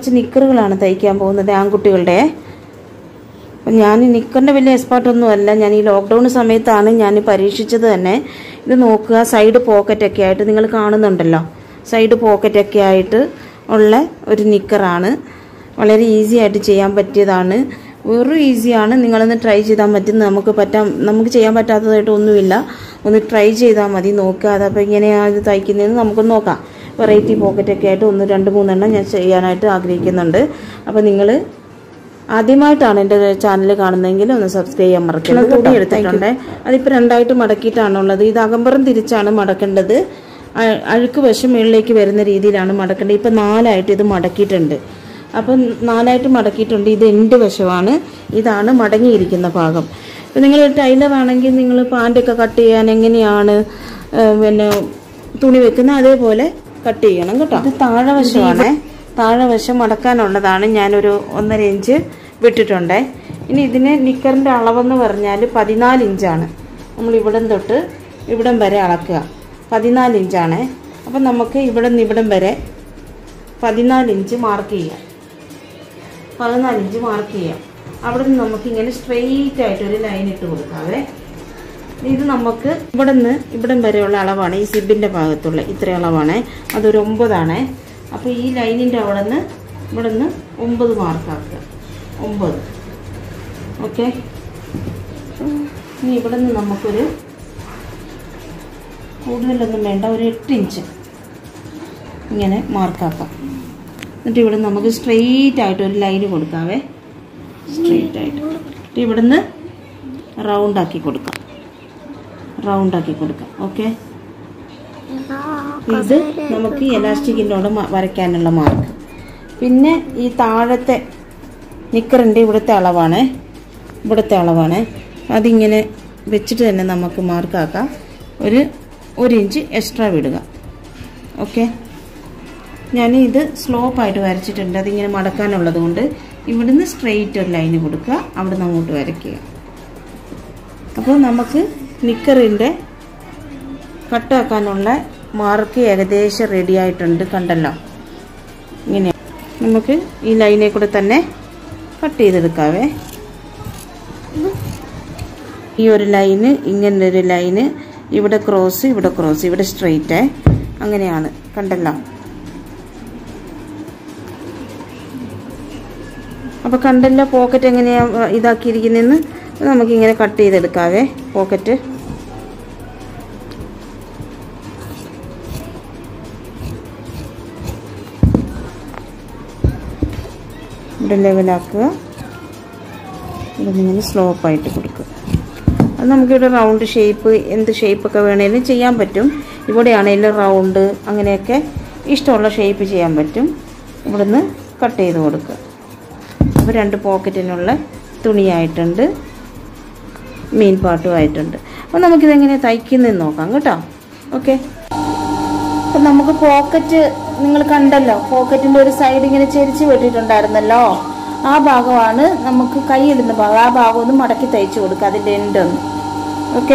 നിക്കറുകളാണ് തയ്ക്കാൻ പോകുന്നത് ആൺകുട്ടികളുടെ. അപ്പം ഞാൻ നിക്കറിൻ്റെ വലിയ എക്സ്പേർട്ടൊന്നുമല്ല. ഞാൻ ഈ ലോക്ക്ഡൗൺ സമയത്താണ് ഞാൻ പരീക്ഷിച്ചത് തന്നെ. ഇത് നോക്കുക, സൈഡ് പോക്കറ്റൊക്കെ ആയിട്ട് നിങ്ങൾ കാണുന്നുണ്ടല്ലോ, സൈഡ് പോക്കറ്റൊക്കെ ആയിട്ട് ഉള്ള ഒരു നിക്കറാണ്. വളരെ ഈസി ആയിട്ട് ചെയ്യാൻ പറ്റിയതാണ്, വെറും ഈസിയാണ്. നിങ്ങളൊന്ന് ട്രൈ ചെയ്താൽ മതി. നമുക്ക് ചെയ്യാൻ പറ്റാത്തതായിട്ട് ഒന്നുമില്ല. ഒന്ന് ട്രൈ ചെയ്താൽ മതി. നോക്കുക, അതപ്പോൾ ഇങ്ങനെയാണ് ഇത് തയ്ക്കുന്നതെന്ന് നമുക്കൊന്ന് നോക്കാം. വെറൈറ്റി പോക്കറ്റൊക്കെ ആയിട്ട് 1, 2, 3 എണ്ണം ഞാൻ ചെയ്യാനായിട്ട് ആഗ്രഹിക്കുന്നുണ്ട്. അപ്പോൾ നിങ്ങൾ ആദ്യമായിട്ടാണ് എൻ്റെ ചാനൽ കാണുന്നതെങ്കിൽ ഒന്ന് സബ്സ്ക്രൈബ് ചെയ്യാൻ മറക്കരുത്. തുണി എടുത്തിട്ടുണ്ട്, അതിപ്പോൾ 2ആയിട്ട് മടക്കിയിട്ടാണുള്ളത്. ഇത് അകമ്പുറം തിരിച്ചാണ് മടക്കേണ്ടത്. അഴുക്ക് വശം മുകളിലേക്ക് വരുന്ന രീതിയിലാണ് മടക്കേണ്ടത്. ഇപ്പം 4ആയിട്ട് ഇത് മടക്കിയിട്ടുണ്ട്. അപ്പം 4ആയിട്ട് മടക്കിയിട്ടുണ്ട്. ഇത് എൻ്റെ വശമാണ്, ഇതാണ് മടങ്ങിയിരിക്കുന്ന ഭാഗം. ഇപ്പം നിങ്ങൾ ടൈലർ ആണെങ്കിൽ നിങ്ങൾ പാൻറ്റൊക്കെ കട്ട് ചെയ്യാൻ എങ്ങനെയാണ് പിന്നെ തുണി വെക്കുന്നത് അതേപോലെ കട്ട് ചെയ്യണം കേട്ടോ. ഇത് താഴെ വശമാണ്, താഴെ വശം മടക്കാനുള്ളതാണ്. ഞാനൊരു 1.5 ഇഞ്ച് വിട്ടിട്ടുണ്ട്. ഇനി ഇതിന് നിക്കറിൻ്റെ അളവെന്ന് പറഞ്ഞാൽ 14 ഇഞ്ചാണ്. നമ്മൾ ഇവിടം തൊട്ട് ഇവിടം വരെ അളക്കുക 14 ഇഞ്ചാണ്. അപ്പം നമുക്ക് ഇവിടെ നിന്ന് ഇവിടം വരെ 14 ഇഞ്ച് മാർക്ക് ചെയ്യാം. 14 ഇഞ്ച് മാർക്ക് ചെയ്യാം. അവിടെ നിന്ന് നമുക്ക് ഇങ്ങനെ സ്ട്രെയിറ്റ് ആയിട്ടൊരു ലൈൻ ഇട്ട് കൊടുക്കാവേ. ഇത് നമുക്ക് ഇവിടെ നിന്ന് ഇവിടം വരെയുള്ള അളവാണ്. ഈ സിബിൻ്റെ ഭാഗത്തുള്ള ഇത്ര അളവാണ്. അതൊരു 9 ആണ്. അപ്പോൾ ഈ ലൈനിൻ്റെ അവിടെ നിന്ന് ഇവിടെ നിന്ന് 9 മാർക്കാക്കുക. 9. ഓക്കെ. ഇനി ഇവിടെ നിന്ന് നമുക്കൊരു കൂടുതലൊന്നും വേണ്ട, ഒരു 8 ഇഞ്ച് ഇങ്ങനെ മാർക്കാക്കാം. എന്നിട്ട് ഇവിടെ നമുക്ക് സ്ട്രെയിറ്റ് ആയിട്ട് ഒരു ലൈന് കൊടുക്കാവേ. സ്ട്രെയിറ്റ് ആയിട്ട് ഇവിടുന്ന് റൗണ്ടാക്കി കൊടുക്കാം. ഓക്കെ. ഇത് നമുക്ക് എലാസ്റ്റിക്കിൻ്റെ വരയ്ക്കാനുള്ള മാർക്ക്. പിന്നെ ഈ താഴത്തെ നിക്കറിൻ്റെ ഇവിടുത്തെ അളവാണ്. അതിങ്ങനെ വെച്ചിട്ട് തന്നെ നമുക്ക് മാർക്കാക്കാം. ഒരു 1 ഇഞ്ച് എക്സ്ട്രാ വിടുക. ഓക്കെ. ഞാൻ ഇത് സ്ലോപ്പായിട്ട് വരച്ചിട്ടുണ്ട്. അതിങ്ങനെ മടക്കാനുള്ളത് കൊണ്ട് ഇവിടുന്ന് സ്ട്രെയിറ്റ് ഒരു ലൈന് കൊടുക്കുക, അവിടെ നിന്ന് അങ്ങോട്ട് വരയ്ക്കുക. അപ്പോൾ നമുക്ക് നിക്കറിൻ്റെ കട്ടാക്കാനുള്ള മാർക്ക് ഏകദേശം റെഡി ആയിട്ടുണ്ട്. കണ്ടല്ലോ, ഇങ്ങനെ നമുക്ക് ഈ ലൈനെ കൂടെ തന്നെ കട്ട് ചെയ്തെടുക്കാവേ. ഈ ഒരു ലൈന്, ഇങ്ങനെ ഒരു ലൈന്, ഇവിടെ ക്രോസ്, ഇവിടെ സ്ട്രെയിറ്റ്, അങ്ങനെയാണ്. കണ്ടല്ലോ. അപ്പോൾ കണ്ടല്ലോ പോക്കറ്റ് എങ്ങനെയാണ് ഇതാക്കിയിരിക്കുന്നതെന്ന്. നമുക്കിങ്ങനെ കട്ട് ചെയ്തെടുക്കാവേ പോക്കറ്റ്. ഇവിടെ ലെവലാക്കുക, ഇങ്ങനെ സ്ലോപ്പായിട്ട് കൊടുക്കുക. അത് നമുക്കിവിടെ റൗണ്ട് ഷേപ്പ്, എന്ത് ഷേപ്പൊക്കെ വേണേലും ചെയ്യാൻ പറ്റും. ഇവിടെയാണേലും റൗണ്ട്, അങ്ങനെയൊക്കെ ഇഷ്ടമുള്ള ഷേപ്പ് ചെയ്യാൻ പറ്റും. ഇവിടുന്ന് കട്ട് ചെയ്ത് കൊടുക്കുക. അപ്പോൾ 2 പോക്കറ്റിനുള്ള തുണിയായിട്ടുണ്ട്, മെയിൻ പാർട്ടും ആയിട്ടുണ്ട്. അപ്പോൾ നമുക്കിതെങ്ങനെ തയ്ക്കുന്നതെന്ന് നോക്കാം കേട്ടോ. ഓക്കെ. അപ്പം നമുക്ക് പോക്കറ്റ് നിങ്ങൾ കണ്ടല്ലോ, പോക്കറ്റിൻ്റെ ഒരു സൈഡ് ഇങ്ങനെ ചെരിച്ച് വെട്ടിയിട്ടുണ്ടായിരുന്നല്ലോ, ആ ഭാഗമാണ് നമുക്ക് കൈയിടുന്ന ഭാഗം. ആ ഭാഗം ഒന്ന് മടക്കി തയ്ച്ചു കൊടുക്കുക, അതിൻ്റെ എൻഡൊന്ന്. ഓക്കെ.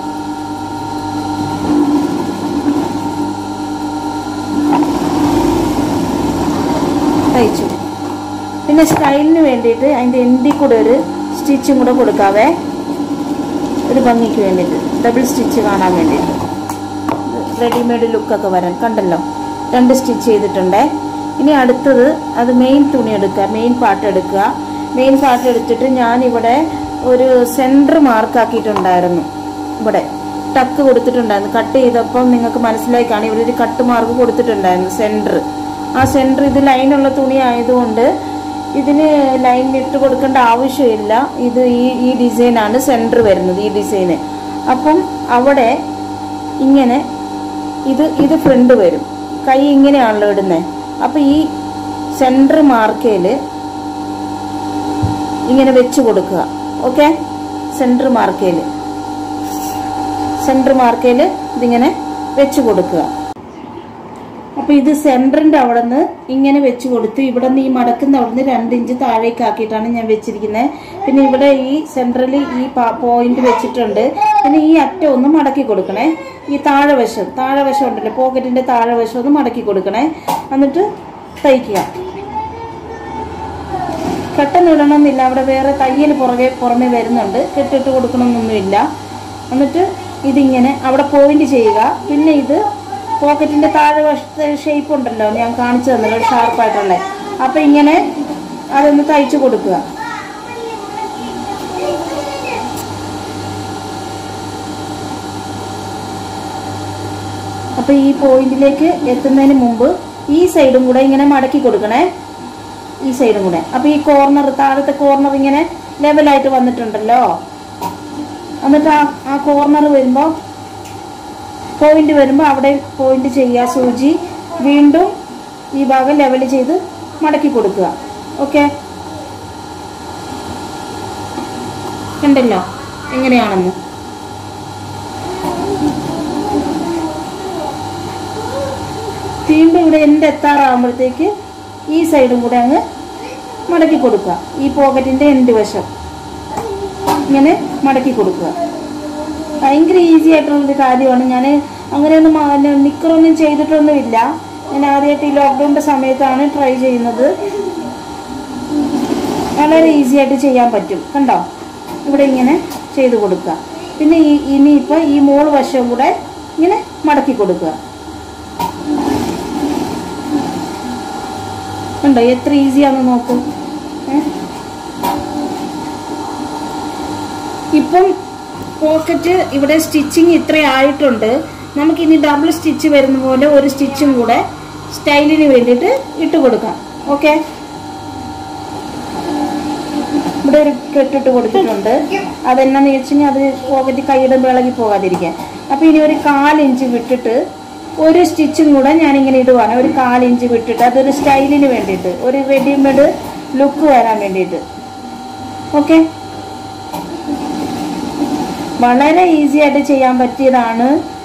തയ്ച്ചു. പിന്നെ സ്റ്റൈലിന് വേണ്ടിയിട്ട് അതിൻ്റെ എൻഡിൽ കൂടെ ഒരു സ്റ്റിച്ചും കൂടെ കൊടുക്കാവേ, ഒരു ഭംഗിക്ക് വേണ്ടിയിട്ട്, ഡബിൾ സ്റ്റിച്ച് കാണാൻ വേണ്ടിയിട്ട്, റെഡിമെയ്ഡ് ലുക്കൊക്കെ വരാൻ. കണ്ടല്ലോ, 2 സ്റ്റിച്ച് ചെയ്തിട്ടുണ്ടേ. ഇനി അടുത്തത് അത് മെയിൻ തുണി എടുക്കുക, മെയിൻ പാർട്ട് എടുക്കുക. മെയിൻ പാർട്ട് എടുത്തിട്ട് ഞാനിവിടെ ഒരു സെൻറ്റർ മാർക്കാക്കിയിട്ടുണ്ടായിരുന്നു. ഇവിടെ ടക്ക് കൊടുത്തിട്ടുണ്ടായിരുന്നു. കട്ട് ചെയ്തപ്പം നിങ്ങൾക്ക് മനസ്സിലായി കാണും, ഇവിടെ ഒരു കട്ട് മാർക്ക് കൊടുത്തിട്ടുണ്ടായിരുന്നു സെൻറ്റർ. ആ സെൻറ്റർ ഇത് ലൈനുള്ള തുണി ആയതുകൊണ്ട് ഇതിന് ലൈൻ ഇട്ട് കൊടുക്കേണ്ട ആവശ്യമില്ല. ഇത് ഈ ഡിസൈനാണ് സെൻറ്റർ വരുന്നത്, ഈ ഡിസൈന്. അപ്പം അവിടെ ഇങ്ങനെ ഇത് ഫ്രണ്ട് വരും. കൈ ഇങ്ങനെയാണല്ലോ ഇടുന്നത്. അപ്പം ഈ സെൻറ്റർ മാർക്കയിൽ ഇങ്ങനെ വെച്ച് കൊടുക്കുക. ഓക്കെ. സെൻറ്റർ മാർക്കയിൽ ഇതിങ്ങനെ വെച്ച് കൊടുക്കുക. അപ്പോൾ ഇത് സെൻറ്ററിൻ്റെ അവിടെ നിന്ന് ഇങ്ങനെ വെച്ച് കൊടുത്ത് ഇവിടെ നിന്ന് ഈ മടക്കുന്ന അവിടെ നിന്ന് 2 ഇഞ്ച് താഴേക്ക് ആക്കിയിട്ടാണ് ഞാൻ വെച്ചിരിക്കുന്നത്. പിന്നെ ഇവിടെ ഈ സെൻറ്ററിൽ ഈ പോയിന്റ് വെച്ചിട്ടുണ്ട്. പിന്നെ ഈ അറ്റം ഒന്ന് മടക്കി കൊടുക്കണേ. ഈ താഴെവശം ഉണ്ടല്ലോ, പോക്കറ്റിൻ്റെ താഴെവശം ഒന്ന് മടക്കി കൊടുക്കണേ. എന്നിട്ട് തയ്ക്കുക. പെട്ടെന്ന് ഇടണമെന്നില്ല, അവിടെ വേറെ തയ്യൽ പുറമെ വരുന്നുണ്ട്. കെട്ടിട്ട് കൊടുക്കണമെന്നൊന്നുമില്ല. എന്നിട്ട് ഇതിങ്ങനെ അവിടെ പോയിന്റ് ചെയ്യുക. പിന്നെ ഇത് പോക്കറ്റിൻ്റെ താഴെ വശത്തെ ഷേപ്പ് ഉണ്ടല്ലോ, ഞാൻ കാണിച്ചു തന്നല്ലോ ഷാർപ്പായിട്ടുള്ള. അപ്പം ഇങ്ങനെ അതൊന്ന് തയ്ച്ചു കൊടുക്കുക. അപ്പം ഈ പോയിന്റിലേക്ക് എത്തുന്നതിന് മുമ്പ് ഈ സൈഡും കൂടെ ഇങ്ങനെ മടക്കി കൊടുക്കണേ, ഈ സൈഡും കൂടെ. അപ്പം ഈ കോർണർ, താഴത്തെ കോർണർ ഇങ്ങനെ ലെവലായിട്ട് വന്നിട്ടുണ്ടല്ലോ. എന്നിട്ട് ആ കോർണർ വരുമ്പോൾ, പോയിന്റ് വരുമ്പോൾ അവിടെ പോയിന്റ് ചെയ്യുക സൂചി. വീണ്ടും ഈ ഭാഗം ലെവൽ ചെയ്ത് മടക്കി കൊടുക്കുക. ഓക്കെ, കണ്ടല്ലോ എങ്ങനെയാണെന്ന്. വീണ്ടും ഇവിടെ എൻ്റെ എത്താറാകുമ്പോഴത്തേക്ക് ഈ സൈഡും കൂടെ അങ്ങ് മടക്കി കൊടുക്കുക. ഈ പോക്കറ്റിൻ്റെ എൻഡ് വശം ഇങ്ങനെ മടക്കി കൊടുക്കുക. ഭയങ്കര ഈസി ആയിട്ടുള്ളൊരു കാര്യമാണ്. ഞാൻ അങ്ങനെയൊന്നും നിക്കറൊന്നും ചെയ്തിട്ടൊന്നുമില്ല. ഞാൻ ആദ്യമായിട്ട് ഈ ലോക്ക്ഡൗണിൻ്റെ സമയത്താണ് ട്രൈ ചെയ്യുന്നത്. വളരെ ഈസി ആയിട്ട് ചെയ്യാൻ പറ്റും. കണ്ടോ, ഇവിടെ ഇങ്ങനെ ചെയ്ത് കൊടുക്കുക. പിന്നെ ഇനിയിപ്പോൾ ഈ മോൾ വശം കൂടെ ഇങ്ങനെ മടക്കി കൊടുക്കുക. കണ്ടോ എത്ര ഈസിയാണെന്ന് നോക്കൂ. ഇപ്പം പോക്കറ്റ് ഇവിടെ സ്റ്റിച്ചിങ് ഇത്ര ആയിട്ടുണ്ട്. നമുക്കിനി ഡബിൾ സ്റ്റിച്ച് വരുന്ന പോലെ ഒരു സ്റ്റിച്ചും കൂടെ സ്റ്റൈലിന് വേണ്ടിയിട്ട് ഇട്ട് കൊടുക്കാം. ഓക്കെ, ഇവിടെ ഒരു കെട്ടിട്ട് കൊടുത്തിട്ടുണ്ട്. അതെന്നാന്ന് വെച്ചാൽ അത് പോക്കറ്റ് കൈയിടുമ്പോൾ ഇളകി പോകാതിരിക്കാൻ. അപ്പം ഇനി ഒരു 1/4 ഇഞ്ച് വിട്ടിട്ട് ഒരു സ്റ്റിച്ചും കൂടെ ഞാനിങ്ങനെ ഇടുവാണ്. ഒരു 1/4 ഇഞ്ച് വിട്ടിട്ട്, അതൊരു സ്റ്റൈലിന് വേണ്ടിയിട്ട്, ഒരു റെഡിമെയ്ഡ് ലുക്ക് വരാൻ വേണ്ടിയിട്ട്. ഓക്കെ, വളരെ ഈസി ആയിട്ട് ചെയ്യാൻ പറ്റിയതാണ്.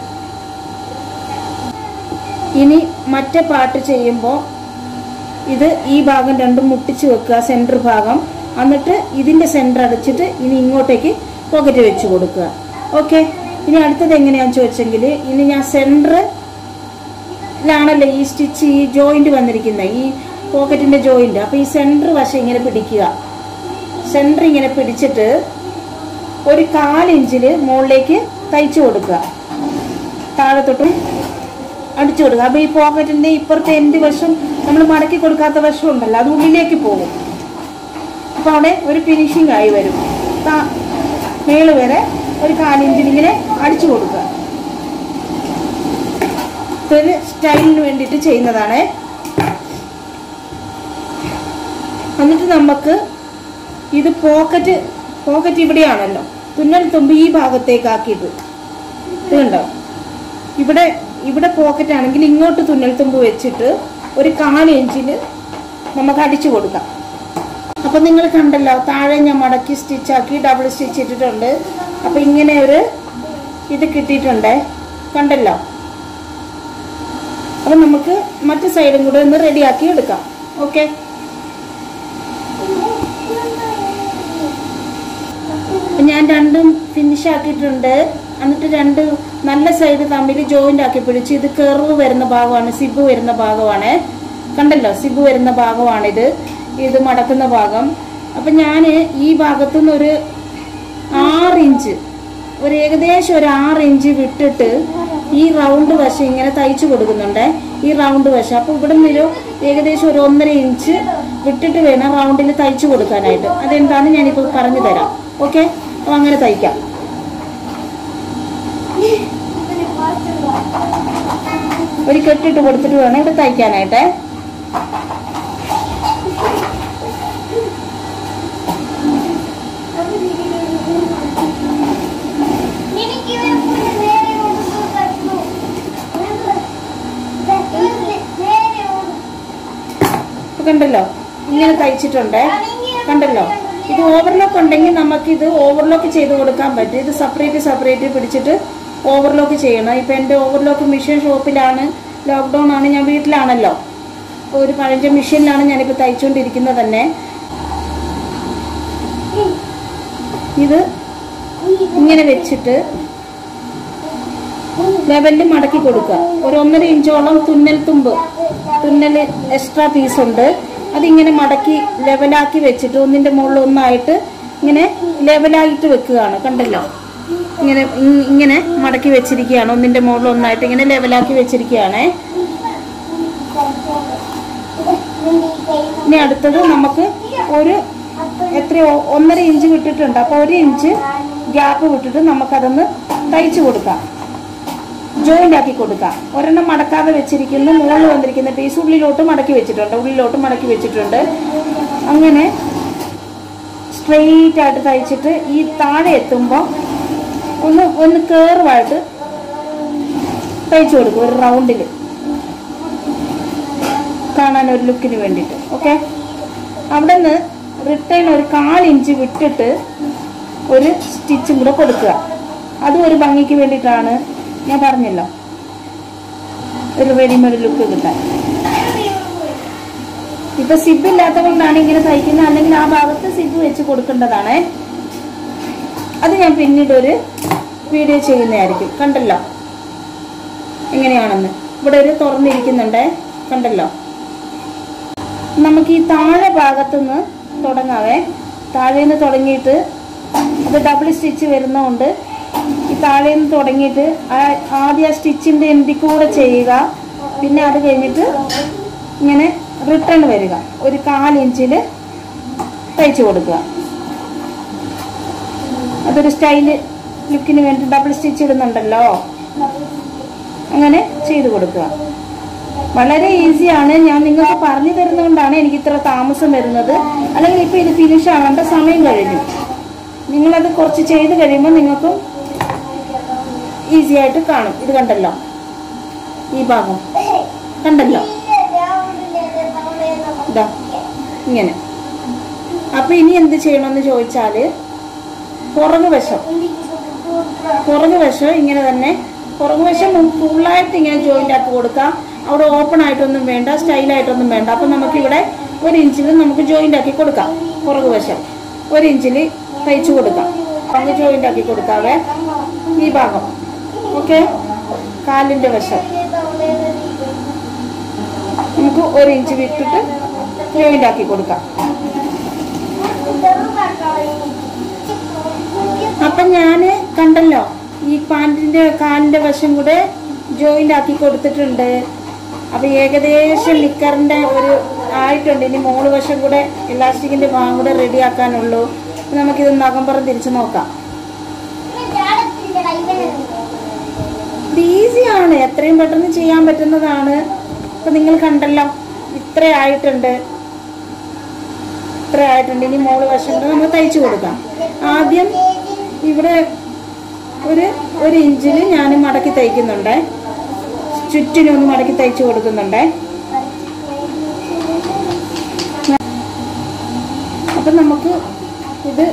ഇനി മറ്റേ പാർട്ട് ചെയ്യുമ്പോൾ ഇത് ഈ ഭാഗം രണ്ടും മുട്ടിച്ച് വെക്കുക, സെൻറ്റർ ഭാഗം. എന്നിട്ട് ഇതിൻ്റെ സെൻറ്റർ അടച്ചിട്ട് ഇനി ഇങ്ങോട്ടേക്ക് പോക്കറ്റ് വെച്ച് കൊടുക്കുക. ഓക്കെ, ഇനി അടുത്തത് എങ്ങനെയാണെന്ന് ചോദിച്ചെങ്കിൽ, ഇനി ഞാൻ സെൻറ്ററിലാണല്ലോ ഈ സ്റ്റിച്ച്, ഈ ജോയിൻറ്റ് വന്നിരിക്കുന്നത്, ഈ പോക്കറ്റിൻ്റെ ജോയിൻറ്റ്. അപ്പോൾ ഈ സെൻറ്റർ വശം ഇങ്ങനെ പിടിക്കുക. സെൻറ്റർ ഇങ്ങനെ പിടിച്ചിട്ട് ഒരു 1/4 ഇഞ്ചിൽ മുകളിലേക്ക് തയ്ച്ചു കൊടുക്കുക. താഴെ തൊട്ടും അടിച്ചു കൊടുക്കുക. അപ്പോൾ ഈ പോക്കറ്റിൻ്റെ ഇപ്പുറത്തെ എൻഡ് വശം നമ്മൾ മടക്കി കൊടുക്കാത്ത വശം ഉണ്ടല്ലോ, അത് ഉള്ളിലേക്ക് പോകും. അപ്പോൾ അവിടെ ഒരു ഫിനിഷിംഗ് ആയി വരും. മേള് വരെ ഒരു 1/4 ഇഞ്ചിൽ ഇങ്ങനെ അടിച്ചു കൊടുക്കുക. ഇതൊരു സ്റ്റൈലിന് വേണ്ടിയിട്ട് ചെയ്യുന്നതാണ്. എന്നിട്ട് നമുക്ക് ഇത് പോക്കറ്റ് ഇവിടെയാണല്ലോ, തുന്നൽ തുമ്പ് ഈ ഭാഗത്തേക്ക് ആക്കിയിട്ട് ഇതുണ്ടോ, ഇവിടെ പോക്കറ്റ് ആണെങ്കിൽ ഇങ്ങോട്ട് തുന്നൽ തുമ്പ് വെച്ചിട്ട് ഒരു 1/4 ഇഞ്ചിൽ നമുക്ക് അടിച്ചു കൊടുക്കാം. അപ്പം നിങ്ങൾ കണ്ടല്ലോ, താഴെ ഞാൻ മടക്കി സ്റ്റിച്ചാക്കി ഡബിൾ സ്റ്റിച്ച് ഇട്ടിട്ടുണ്ട്. അപ്പം ഇങ്ങനെ ഒരു ഇത് കിട്ടിയിട്ടുണ്ട്, കണ്ടല്ലോ. അപ്പം നമുക്ക് മറ്റു സൈഡും കൂടെ ഒന്ന് റെഡിയാക്കി എടുക്കാം. ഓക്കെ, ഞാൻ രണ്ടും ഫിനിഷ് ആക്കിയിട്ടുണ്ട്. എന്നിട്ട് രണ്ട് നല്ല സൈഡ് തമ്മിൽ ജോയിന്റ് ആക്കി പിടിച്ച്, ഇത് കർവ് വരുന്ന ഭാഗമാണ്, സിബ് വരുന്ന ഭാഗമാണ്. കണ്ടല്ലോ, സിബ് വരുന്ന ഭാഗമാണിത്, ഇത് മടക്കുന്ന ഭാഗം. അപ്പം ഞാൻ ഈ ഭാഗത്തുനിന്ന് ഒരു 6 ഇഞ്ച്, ഏകദേശം ഒരു 6 ഇഞ്ച് വിട്ടിട്ട് ഈ റൗണ്ട് വശം ഇങ്ങനെ തയ്ച്ചു കൊടുക്കുന്നുണ്ട്, ഈ റൗണ്ട് വശം. അപ്പോൾ ഇവിടെ നിന്നൊരു ഏകദേശം ഒരു 1.5 ഇഞ്ച് വിട്ടിട്ട് വേണം റൗണ്ടിൽ തയ്ച്ചു കൊടുക്കാനായിട്ട്. അതെന്താണെന്ന് ഞാനിപ്പോൾ പറഞ്ഞു തരാം. ഓക്കെ, അപ്പോൾ അങ്ങനെ തയ്ക്കാം. ഒരു കെട്ടിട്ട് കൊടുത്തിട്ട് വേണം ഇവിടെ തയ്ക്കാനായിട്ട്. കണ്ടല്ലോ, ഇങ്ങനെ തയ്ച്ചിട്ടുണ്ട്. കണ്ടല്ലോ, ഇത് ഓവർലോക്ക് ഉണ്ടെങ്കിൽ നമുക്കിത് ഓവർലോക്ക് ചെയ്ത് കൊടുക്കാൻ പറ്റും. ഇത് സെപ്പറേറ്റ് പിടിച്ചിട്ട് ഓവർലോക്ക് ചെയ്യണം. ഇപ്പം എൻ്റെ ഓവർലോക്ക് മെഷീൻ ഷോപ്പിലാണ്, ലോക്ക്ഡൗൺ ആണ്, ഞാൻ വീട്ടിലാണല്ലോ. അപ്പോൾ ഒരു പഴഞ്ച മെഷീനിലാണ് ഞാനിപ്പോൾ തയ്ച്ചുകൊണ്ടിരിക്കുന്നത് തന്നെ. ഇത് ഇങ്ങനെ വെച്ചിട്ട് ലെവലിൽ മടക്കി കൊടുക്കുക. ഒരു 1.5 ഇഞ്ചോളം തുന്നൽ എക്സ്ട്രാ പീസ് ഉണ്ട്, അതിങ്ങനെ മടക്കി ലെവലാക്കി വെച്ചിട്ട് ഒന്നിൻ്റെ മുകളിൽ ഒന്നായിട്ട് ഇങ്ങനെ ലെവലായിട്ട് വെക്കുകയാണ്. കണ്ടല്ലോ, ഇങ്ങനെ മടക്കി വെച്ചിരിക്കുകയാണ്. ഒന്നിൻ്റെ മുകളിൽ ഒന്നായിട്ട് ഇങ്ങനെ ലെവലാക്കി വെച്ചിരിക്കുകയാണ്. ഇനി അടുത്തത് നമുക്ക് ഒരു എത്രയോ 1.5 ഇഞ്ച് വിട്ടിട്ടുണ്ട്. അപ്പോൾ 1 ഇഞ്ച് ഗ്യാപ്പ് വിട്ടിട്ട് നമുക്കതൊന്ന് തയ്ച്ചു കൊടുക്കാം, ജോയിന്റ് ആക്കി കൊടുക്കാം. ഒരെണ്ണം മടക്കാതെ വെച്ചിരിക്കുന്നു, മുകളിൽ വന്നിരിക്കുന്ന പീസ് ഉള്ളിലോട്ട് മടക്കി വെച്ചിട്ടുണ്ട്. അങ്ങനെ സ്ട്രെയിറ്റ് ആയിട്ട് തയ്ച്ചിട്ട് ഈ താഴെ എത്തുമ്പോൾ ഒന്ന് കേർവായിട്ട് തയ്ച്ചു കൊടുക്കും, ഒരു റൗണ്ടിൽ കാണാൻ ഒരു ലുക്കിന് വേണ്ടിയിട്ട്. ഓക്കെ, അവിടെ നിന്ന് റിട്ടേൺ ഒരു 1/4 ഇഞ്ച് വിട്ടിട്ട് ഒരു സ്റ്റിച്ചും കൂടെ കൊടുക്കുക. അതും ഒരു ഭംഗിക്ക് വേണ്ടിയിട്ടാണ്, ഞാൻ പറഞ്ഞല്ലോ, ഒരു റെഡിമെയ്ഡ് ലുക്ക് കിട്ടാൻ. ഇപ്പൊ സിബ് ഇല്ലാത്തത് കൊണ്ടാണ് ഇങ്ങനെ തയ്ക്കുന്നത്, അല്ലെങ്കിൽ ആ ഭാഗത്ത് സിബ് വെച്ച് കൊടുക്കേണ്ടതാണ്. അത് ഞാൻ പിന്നീട് ഒരു വീഡിയോ ചെയ്യുന്നതായിരിക്കും. കണ്ടല്ലോ എങ്ങനെയാണെന്ന്. ഇവിടെ ഒരു തുറന്നിരിക്കുന്നുണ്ട്, കണ്ടല്ലോ. നമുക്ക് ഈ താഴെ ഭാഗത്തുനിന്ന് തുടങ്ങാവേ. താഴേന്ന് തുടങ്ങിയിട്ട് അത് ഡബിൾ സ്റ്റിച്ച് വരുന്നതുകൊണ്ട് ഈ താഴേന്ന് തുടങ്ങിയിട്ട് ആദ്യം ആ സ്റ്റിച്ചിൻ്റെ എൻഡിൽ കൂടെ ചെയ്യുക. പിന്നെ അത് കഴിഞ്ഞിട്ട് ഇങ്ങനെ റിട്ടേൺ വരിക, ഒരു 1/4 ഇഞ്ചിൽ തയ്ച്ചു കൊടുക്കുക. അതൊരു സ്റ്റൈല് ലുക്കിന് വേണ്ടി ഡബിൾ സ്റ്റിച്ച് ഇടുന്നുണ്ടല്ലോ, അങ്ങനെ ചെയ്ത് കൊടുക്കുക. വളരെ ഈസിയാണ്. ഞാൻ നിങ്ങൾക്ക് പറഞ്ഞു തരുന്നതുകൊണ്ടാണ് എനിക്ക് ഇത്ര താമസം വരുന്നത്. അല്ലെങ്കിൽ ഇപ്പം ഇത് ഫിനിഷ് ആവേണ്ട സമയം കഴിഞ്ഞു. നിങ്ങളത് കുറച്ച് ചെയ്ത് കഴിയുമ്പോൾ നിങ്ങൾക്കും ഈസി ആയിട്ട് കാണും. ഇത് കണ്ടല്ലോ, ഈ ഭാഗം കണ്ടല്ലോ, ഇതാ ഇങ്ങനെ. അപ്പൊ ഇനി എന്ത് ചെയ്യണമെന്ന് ചോദിച്ചാൽ പുറകു വശം ഇങ്ങനെ തന്നെ, പുറകു വശം ഫുള്ളായിട്ട് ഇങ്ങനെ ജോയിന്റ് ആക്കി കൊടുക്കാം. അവിടെ ഓപ്പൺ ആയിട്ടൊന്നും വേണ്ട, സ്റ്റൈലായിട്ടൊന്നും വേണ്ട. അപ്പൊ നമുക്കിവിടെ 1 ഇഞ്ചിൽ നമുക്ക് ജോയിന്റ് ആക്കി കൊടുക്കാം. പുറകു വശം 1 ഇഞ്ചിൽ തയ്ച്ചു കൊടുക്കാം. അങ്ങ് ജോയിന്റ് ആക്കി കൊടുക്കാവേ ഈ ഭാഗം. ഓക്കെ, കാലിന്റെ വശം നമുക്ക് 1 ഇഞ്ച് വിട്ടിട്ട് ജോയിന്റ് ആക്കി കൊടുക്കാം. അപ്പൊ ഞാന് കണ്ടല്ലോ, ഈ പാന്റിന്റെ കാലിന്റെ വശം കൂടെ ജോയിന്റ് ആക്കി കൊടുത്തിട്ടുണ്ട്. അപ്പൊ ഏകദേശം നിക്കറിന്റെ ഒരു ആയിട്ടുണ്ട്. ഇനി മോള് വശം കൂടെ ഇലാസ്റ്റിക്കിന്റെ ഭാഗം കൂടെ റെഡി ആക്കാനുള്ളൂ. നമുക്കിത് നഖംപുറം തിരിച്ചു നോക്കാം. ഇത് ഈസിയാണ്, എത്രയും പെട്ടെന്ന് ചെയ്യാൻ പറ്റുന്നതാണ്. അപ്പൊ നിങ്ങൾ കണ്ടല്ലോ, ഇത്ര ആയിട്ടുണ്ട്. ഇനി മോള് വശം കൂടെ നമ്മൾ തയ്ച്ചു കൊടുക്കാം. ആദ്യം ഇവിടെ ഒരു ഇഞ്ചിൽ ഞാൻ മടക്കി തയ്ക്കുന്നുണ്ട്, ചുറ്റിനൊന്ന് മടക്കി തയ്ച്ചു കൊടുക്കുന്നുണ്ട്. അപ്പൊ നമുക്ക് ഇത്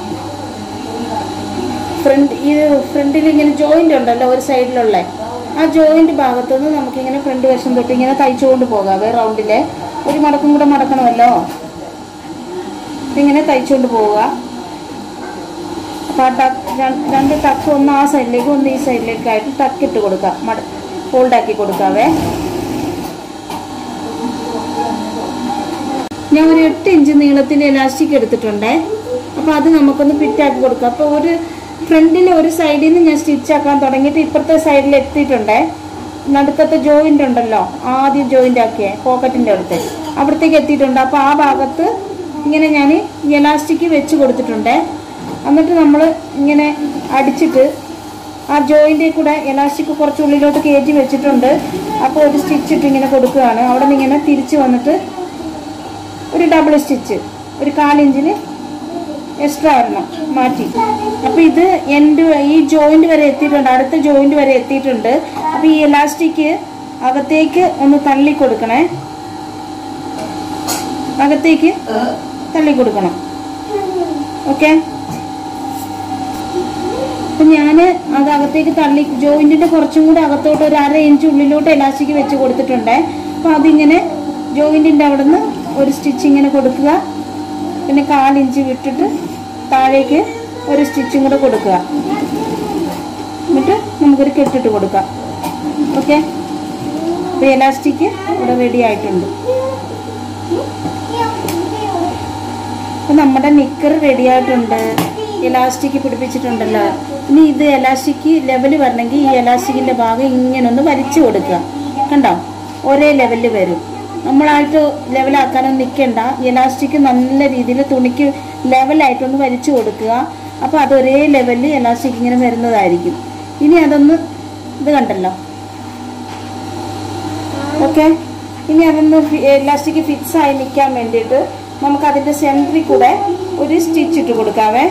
ഫ്രണ്ടിൽ ഇങ്ങനെ ജോയിന്റ് ഉണ്ടല്ലോ ഒരു സൈഡിലുള്ള, ആ ജോയിന്റ് ഭാഗത്തുനിന്ന് നമുക്കിങ്ങനെ ഫ്രണ്ട് വശം തൊട്ട് ഇങ്ങനെ തയ്ച്ചുകൊണ്ട് പോകാവേ. റൗണ്ടിലെ ഒരു മടക്കും കൂടെ മടക്കണമല്ലോ, ഇങ്ങനെ തയ്ച്ചുകൊണ്ട് പോവുക. അപ്പൊ ആ രണ്ട് ടക്ക് ഒന്ന് ആ സൈഡിലേക്ക് ഒന്ന് ഈ സൈഡിലേക്കായിട്ട് ടക്കിട്ട് കൊടുക്കാം, ഫോൾഡാക്കി കൊടുക്കാവേ. ഞാൻ ഒരു 8 ഇഞ്ച് നീളത്തിൽ ഇലാസ്റ്റിക് എടുത്തിട്ടുണ്ട്. അപ്പൊ അത് നമുക്കൊന്ന് ഫിറ്റാക്കി കൊടുക്കാം. അപ്പൊ ഒരു ഫ്രണ്ടിലെ ഒരു സൈഡിൽ നിന്ന് ഞാൻ സ്റ്റിച്ച് ആക്കാൻ തുടങ്ങിയിട്ട് ഇപ്പുറത്തെ സൈഡിൽ എത്തിയിട്ടുണ്ട്. നടുക്കത്തെ ജോയിന്റ് ഉണ്ടല്ലോ, ആദ്യം ജോയിന്റ് ആക്കിയ പോക്കറ്റിന്റെ അവിടത്തേക്ക് എത്തിയിട്ടുണ്ട്. അപ്പൊ ആ ഭാഗത്ത് ഇങ്ങനെ ഞാൻ ഇലാസ്റ്റിക് വെച്ച് കൊടുത്തിട്ടുണ്ട്. എന്നിട്ട് നമ്മൾ ഇങ്ങനെ അടിച്ചിട്ട് ആ ജോയിന്റിൽ കൂടെ ഇലാസ്റ്റിക് കുറച്ച് ഉള്ളിലോട്ട് കയറ്റി വെച്ചിട്ടുണ്ട്. അപ്പോൾ ഒരു സ്റ്റിച്ച് ഇട്ട് ഇങ്ങനെ കൊടുക്കുകയാണ്. അവിടെ നിന്ന് ഇങ്ങനെ തിരിച്ച് വന്നിട്ട് ഒരു ഡബിൾ സ്റ്റിച്ച് ഒരു 1/4 ഇഞ്ചിൽ എക്സ്ട്രാ വരണം മാറ്റി. അപ്പോൾ ഇത് ഈ ജോയിന്റ് വരെ എത്തിയിട്ടുണ്ട്, അടുത്ത ജോയിന്റ് വരെ എത്തിയിട്ടുണ്ട്. അപ്പോൾ ഈ ഇലാസ്റ്റിക് അകത്തേക്ക് ഒന്ന് തള്ളി കൊടുക്കണേ, അകത്തേക്ക് തള്ളി കൊടുക്കണം. ഓക്കെ, അപ്പം ഞാൻ അത് അകത്തേക്ക് തള്ളി ജോയിന്റിന്റെ കുറച്ചും കൂടെ അകത്തോട്ട് ഒരു 1/2 ഇഞ്ച് ഉള്ളിലോട്ട് ഇലാസ്റ്റിക് വെച്ച് കൊടുത്തിട്ടുണ്ട്. അപ്പം അതിങ്ങനെ ജോയിന്റിന്റെ അവിടെ നിന്ന് ഒരു സ്റ്റിച്ച് ഇങ്ങനെ കൊടുക്കുക. പിന്നെ 1/4 ഇഞ്ച് വിട്ടിട്ട് താഴേക്ക് ഒരു സ്റ്റിച്ചും കൂടെ കൊടുക്കുക. എന്നിട്ട് നമുക്കൊരു കെട്ടിട്ട് കൊടുക്കാം. ഓക്കെ, അപ്പോൾ ഇലാസ്റ്റിക് ഇവിടെ റെഡി ആയിട്ടുണ്ട്. അപ്പം നമ്മുടെ നിക്കർ റെഡി ആയിട്ടുണ്ട്. എലാസ്റ്റിക് പിടിപ്പിച്ചിട്ടുണ്ടല്ലോ. ഇനി ഇത് എലാസ്റ്റിക് ലെവൽ വരണമെങ്കിൽ ഈ എലാസ്റ്റിക്കിൻ്റെ ഭാഗം ഇങ്ങനെ ഒന്ന് വലിച്ചു കൊടുക്കുക. കണ്ടോ, ഒരേ ലെവലിൽ വരും. നമ്മളായിട്ട് ലെവലാക്കാനൊന്നും നിൽക്കണ്ട. എലാസ്റ്റിക് നല്ല രീതിയിൽ തുണിക്ക് ലെവലായിട്ടൊന്ന് വലിച്ചു കൊടുക്കുക. അപ്പോൾ അത് ഒരേ ലെവലിൽ എലാസ്റ്റിക് ഇങ്ങനെ വരുന്നതായിരിക്കും. ഇനി അതൊന്ന് ഇത് കണ്ടല്ലോ, ഓക്കെ. ഇനി അതൊന്ന് എലാസ്റ്റിക് ഫിക്സ് ആയി നിൽക്കാൻ വേണ്ടിയിട്ട് നമുക്ക് അതിൻ്റെ സെൻറ്ററിൽ കൂടെ ഒരു സ്റ്റിച്ച് ഇട്ട് കൊടുക്കാവേ.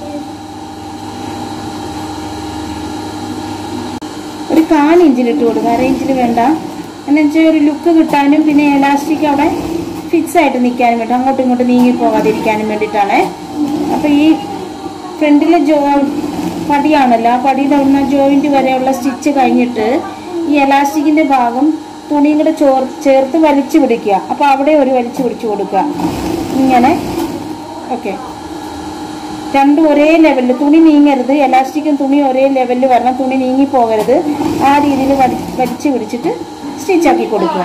ഒരു 1/4 ഇഞ്ചിലിട്ട് കൊടുക്കുക, 1/2 ഇഞ്ചിൽ വേണ്ട. എന്നു വെച്ചാൽ ഒരു ലുക്ക് കിട്ടാനും പിന്നെ എലാസ്റ്റിക് അവിടെ ഫിക്സ് ആയിട്ട് നിൽക്കാനും വേണ്ടി, അങ്ങോട്ടും ഇങ്ങോട്ടും നീങ്ങി പോകാതിരിക്കാനും വേണ്ടിയിട്ടാണ്. അപ്പോൾ ഈ ഫ്രണ്ടിലെ പടിയാണല്ലോ, ആ പടിയുടെ അവിടുന്ന് ജോയിൻറ്റ് വരെയുള്ള സ്റ്റിച്ച് കഴിഞ്ഞിട്ട് ഈ എലാസ്റ്റിക്കിൻ്റെ ഭാഗം തുണിയും കൂടെ ചേർത്ത് വലിച്ചു പിടിക്കുക. അപ്പോൾ അവിടെ ഒരു വലിച്ചു പിടിച്ചു കൊടുക്കുക ഇങ്ങനെ. ഓക്കെ, രണ്ടും ഒരേ ലെവലിൽ, തുണി നീങ്ങരുത്, എലാസ്റ്റിക്കും തുണി ഒരേ ലെവലിൽ വരണം, തുണി നീങ്ങി പോകരുത്. ആ രീതിയിൽ വലിച്ചു പിടിച്ചിട്ട് സ്റ്റിച്ചാക്കി കൊടുക്കുക.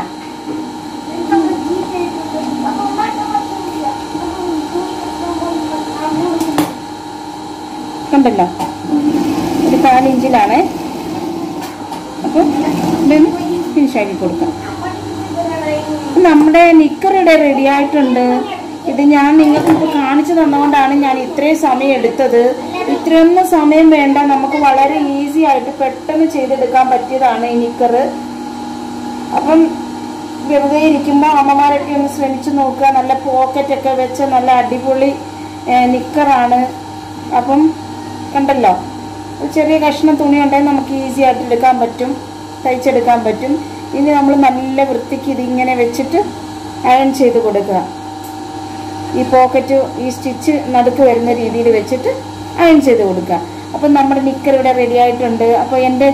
കണ്ടല്ലോ, ഒരു 1/4 ഇഞ്ചിലാണ്. അപ്പോൾ ഇതൊന്ന് ഫിനിഷാക്കി കൊടുക്കാം. നമ്മുടെ നിക്കറിടെ റെഡി ആയിട്ടുണ്ട്. ഇത് ഞാൻ നിങ്ങൾക്ക് ഇപ്പോൾ കാണിച്ചു തന്നുകൊണ്ടാണ് ഞാൻ ഇത്രയും സമയം എടുത്തത്. ഇത്രയൊന്നും സമയം വേണ്ട, നമുക്ക് വളരെ ഈസി ആയിട്ട് പെട്ടെന്ന് ചെയ്തെടുക്കാൻ പറ്റിയതാണ് ഈ നിക്കറ്. അപ്പം വെറുതെ ഇരിക്കുമ്പോൾ അമ്മമാരൊക്കെ ഒന്ന് ശ്രമിച്ചു നോക്കുക. നല്ല പോക്കറ്റൊക്കെ വെച്ച നല്ല അടിപൊളി നിക്കറാണ്. അപ്പം കണ്ടല്ലോ, ചെറിയ കഷ്ണം തുണി ഉണ്ടെങ്കിൽ നമുക്ക് ഈസി ആയിട്ട് എടുക്കാൻ പറ്റും, തയ്ച്ചെടുക്കാൻ പറ്റും. ഇനി നമ്മൾ നല്ല വൃത്തിക്ക് ഇതിങ്ങനെ വെച്ചിട്ട് അയൺ ചെയ്ത് കൊടുക്കുക. ഈ പോക്കറ്റ് ഈ സ്റ്റിച്ച് നടുക്ക് വരുന്ന രീതിയിൽ വെച്ചിട്ട് അയൺ ചെയ്ത് കൊടുക്കുക. അപ്പം നമ്മുടെ നിക്കർ ഇവിടെ റെഡി ആയിട്ടുണ്ട്. അപ്പോൾ എൻ്റെ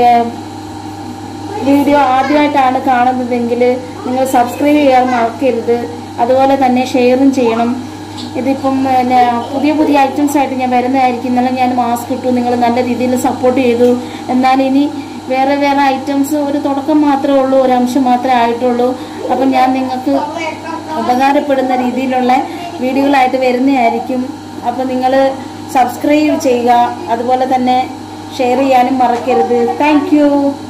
വീഡിയോ ആദ്യമായിട്ടാണ് കാണുന്നതെങ്കിൽ നിങ്ങൾ സബ്സ്ക്രൈബ് ചെയ്യാൻ മറക്കരുത്. അതുപോലെ തന്നെ ഷെയറും ചെയ്യണം. ഇതിപ്പം പിന്നെ പുതിയ പുതിയ ഐറ്റംസ് ആയിട്ട് ഞാൻ വരുന്നതായിരിക്കും. ഇന്നലെ ഞാൻ മാസ്ക് ഇട്ടു, നിങ്ങൾ നല്ല രീതിയിൽ സപ്പോർട്ട് ചെയ്തു. എന്നാൽ ഇനി വേറെ വേറെ ഐറ്റംസ് ഒരു തുടക്കം മാത്രമേ ഉള്ളൂ, ഒരു അംശം മാത്രമേ ആയിട്ടുള്ളൂ. അപ്പം ഞാൻ നിങ്ങൾക്ക് ഉപകാരപ്പെടുന്ന രീതിയിലുള്ള വീഡിയോകളായിട്ട് വരുന്നതായിരിക്കും. അപ്പോൾ നിങ്ങൾ സബ്സ്ക്രൈബ് ചെയ്യുക, അതുപോലെ തന്നെ ഷെയർ ചെയ്യാനും മറക്കരുത്. Thank U.